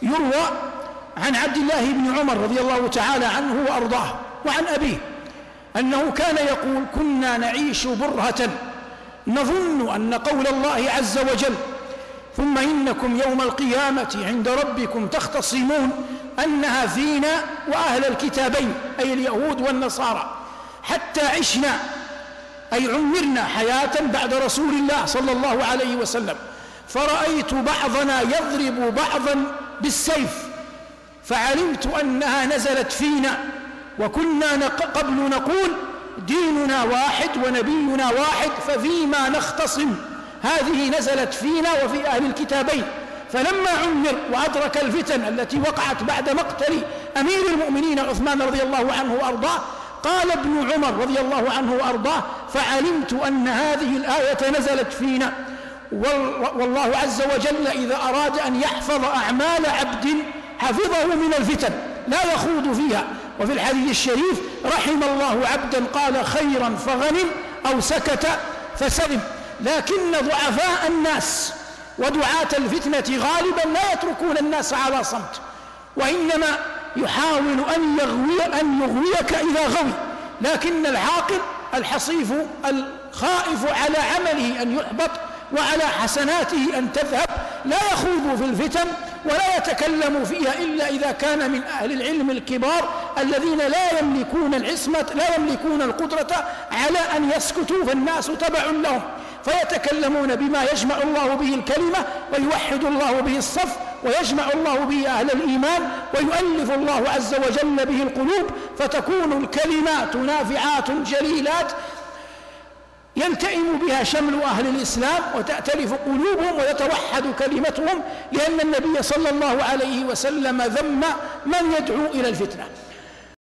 يروى عن عبد الله بن عمر رضي الله تعالى عنه وأرضاه وعن أبيه أنه كان يقول: كنا نعيش برهة نظن أن قول الله عز وجل: ثم إنكم يوم القيامة عند ربكم تختصمون، أنها فينا وأهل الكتابين، أي اليهود والنصارى، حتى عشنا أي عمرنا حياة بعد رسول الله صلى الله عليه وسلم، فرأيت بعضنا يضرب بعضا بالسيف، فعلمت أنها نزلت فينا، وكنا قبل نقول ديننا واحد ونبينا واحد، ففيما نختصم. هذه نزلت فينا وفي أهل الكتابين. فلما عمر وأدرك الفتن التي وقعت بعد مقتل أمير المؤمنين عثمان رضي الله عنه وأرضاه، قال ابن عمر رضي الله عنه وأرضاه: فعلمت أن هذه الآية نزلت فينا، والله عز وجل إذا أراد أن يحفظ أعمال عبد حفظه من الفتن لا يخوض فيها. وفي الحديث الشريف: رحم الله عبدا قال خيرا فغنم أو سكت فسلم. لكن ضعفاء الناس ودعاة الفتنة غالبا لا يتركون الناس على صمت، وإنما يحاول أن يغويك إذا غوي. لكن العاقل الحصيف الخائف على عمله أن يحبط وعلى حسناته أن تذهب لا يخوض في الفتن ولا يتكلم فيها إلا إذا كان من أهل العلم الكبار الذين لا يملكون العصمة، لا يملكون القدرة على أن يسكتوا، فالناس تبع لهم، فيتكلمون بما يجمع الله به الكلمة ويوحد الله به الصف ويجمع الله به أهل الإيمان ويؤلف الله عز وجل به القلوب، فتكون الكلمات نافعات جليلات يلتئم بها شمل أهل الإسلام وتأتلف قلوبهم ويتوحد كلمتهم، لأن النبي صلى الله عليه وسلم ذم من يدعو إلى الفتنة.